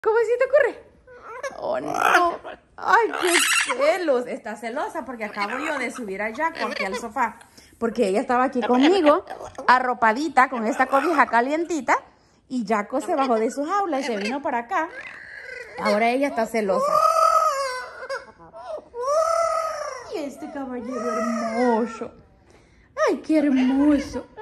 ¿Cómo se te ocurre? Oh, no. Ay, qué celos. Está celosa porque acabo yo de subir a Jaco aquí al sofá. Porque ella estaba aquí conmigo, arropadita, con esta cobija calientita. Y Jaco se bajó de su jaula y se vino para acá. Ahora ella está celosa. Y este caballero hermoso. Ay, qué hermoso.